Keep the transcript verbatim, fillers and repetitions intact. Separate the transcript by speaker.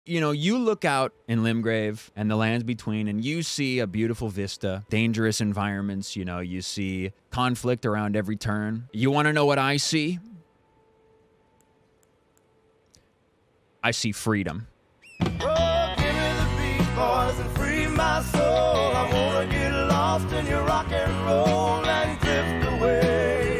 Speaker 1: You know, you look out in Limgrave and the lands between, and you see a beautiful vista, dangerous environments. You know, you see conflict around every turn. You want to know what I see? I see freedom.
Speaker 2: Oh, give me the beat, boys, and free my soul. I wanna get lost in your rock and roll.